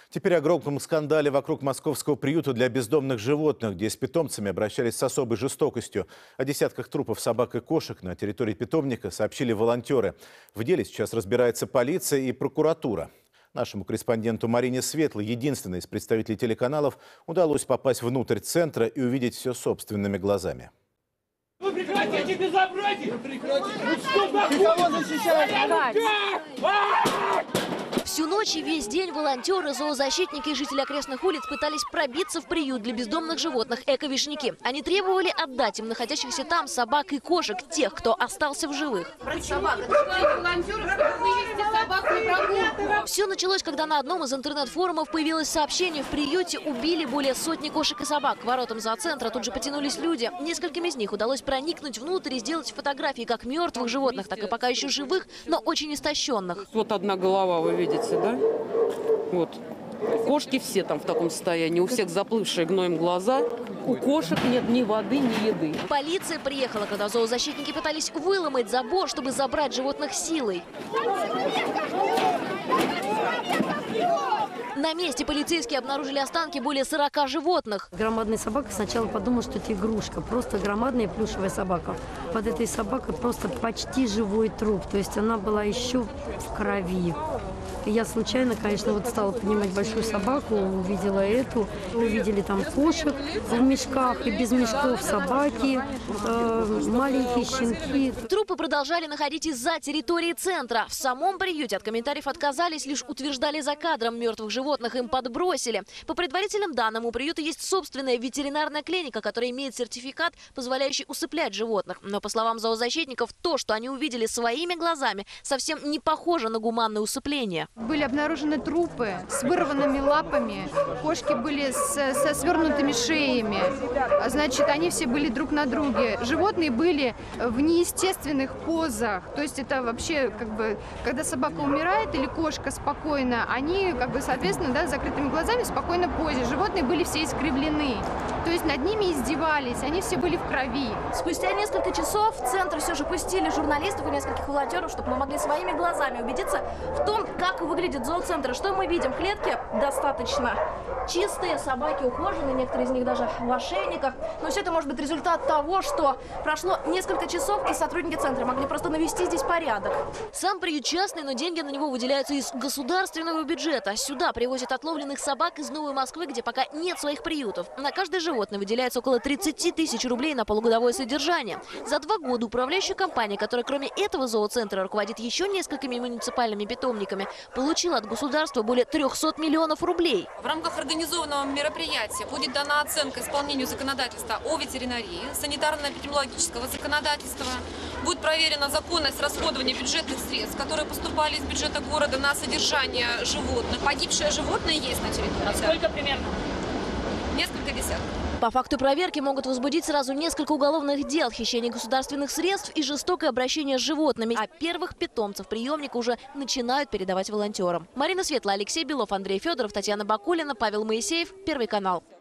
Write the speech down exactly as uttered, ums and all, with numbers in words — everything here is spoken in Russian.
Теперь о громком скандале вокруг московского приюта для бездомных животных, где с питомцами обращались с особой жестокостью. О десятках трупов собак и кошек на территории питомника сообщили волонтеры. В деле сейчас разбирается полиция и прокуратура. Нашему корреспонденту Марине Светлой, единственной из представителей телеканалов, удалось попасть внутрь центра и увидеть все собственными глазами. Вы прекратите безобразие! Вы прекратите! Вы что такое? Ты кого защищаешь? Всю ночь и весь день волонтеры, зоозащитники и жители окрестных улиц пытались пробиться в приют для бездомных животных «Эко-Вишняки». Они требовали отдать им находящихся там собак и кошек, тех, кто остался в живых. Все началось, когда на одном из интернет-форумов появилось сообщение: в приюте убили более сотни кошек и собак. К воротам зоocентра тут же потянулись люди. Нескольким из них удалось проникнуть внутрь и сделать фотографии как мертвых животных, так и пока еще живых, но очень истощенных. Вот одна голова, вы видите, да? Вот. Кошки все там в таком состоянии. У всех заплывшие гноем глаза. У кошек нет ни воды, ни еды. Полиция приехала, когда зоозащитники пытались выломать забор, чтобы забрать животных силой. На месте полицейские обнаружили останки более сорока животных. Громадная собака, сначала подумала, что это игрушка. Просто громадная плюшевая собака. Под этой собакой просто почти живой труп. То есть она была еще в крови. И я случайно, конечно, вот стала поднимать большую собаку, увидела эту. Увидели там кошек в мешках и без мешков, собаки, э, маленькие щенки. Трупы продолжали находить из-за территории центра. В самом приюте от комментариев отказались, лишь утверждали за кадром: мертвых животных им подбросили. По предварительным данным, у приюта есть собственная ветеринарная клиника, которая имеет сертификат, позволяющий усыплять животных. Но, по словам зоозащитников, то, что они увидели своими глазами, совсем не похоже на гуманное усыпление. Были обнаружены трупы с вырванными лапами, кошки были с, со свернутыми шеями, значит, они все были друг на друге. Животные были в неестественных позах, то есть это вообще, как бы, когда собака умирает или кошка спокойно, они, как бы, соответственно, да, с закрытыми глазами в спокойной позе. Животные были все искривлены, то есть над ними издевались, они все были в крови. Спустя несколько часов в центр все же пустили журналистов и нескольких волонтеров, чтобы мы могли своими глазами убедиться в том, как выглядит зооцентр. Что мы видим? Клетки достаточно чистые, собаки ухоженные, некоторые из них даже в ошейниках. Но все это может быть результат того, что прошло несколько часов, и сотрудники центра могли просто навести здесь порядок. Сам приют частный, но деньги на него выделяются из государственного бюджета. Сюда привозят отловленных собак из Новой Москвы, где пока нет своих приютов. На каждое животное выделяется около тридцати тысяч рублей на полугодовое содержание. За два года управляющая компания, которая кроме этого зооцентра руководит еще несколькими муниципальными питомниками, получила от государства более трёхсот миллионов рублей. В рамках организованного мероприятия будет дана оценка исполнению законодательства о ветеринарии, санитарно-эпидемиологического законодательства. Будет проверена законность расходования бюджетных средств, которые поступали из бюджета города на содержание животных. Погибшие животные есть на территории. А сколько примерно? Несколько десятков. По факту проверки могут возбудить сразу несколько уголовных дел: хищение государственных средств и жестокое обращение с животными. А первых питомцев приемника уже начинают передавать волонтерам. Марина Светлая, Алексей Белов, Андрей Федоров, Татьяна Бакулина, Павел Моисеев. Первый канал.